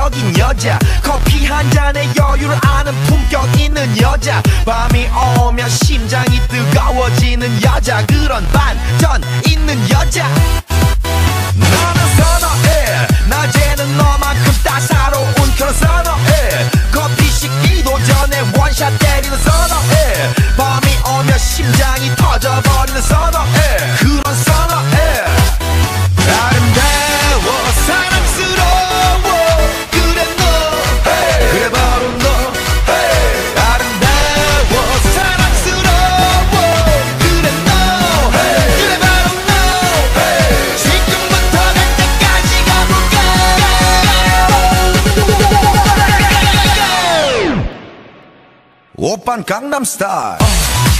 매력적인 여자, 커피 한 잔에 여유를 아는 품격 있는 여자, 밤이 오면 심장이 뜨거워지는 여자, 그런 반전 있는 여자. 너는 선어해, 낮에는 너만큼 따사로운 그런 선어해, 커피 식기도 전에 원샷 때리는 선어해, 밤이 오면 심장이 터져버리는 선어해, 그런 선어해. 아름다워 사랑스러워 그래 너, hey. 그래 바로 너, hey. 아름다워 사랑스러워 그래 너, hey. 그래 바로 너, hey. 지금부터 갈 때까지 가볼까. 오빤 강남 스타일.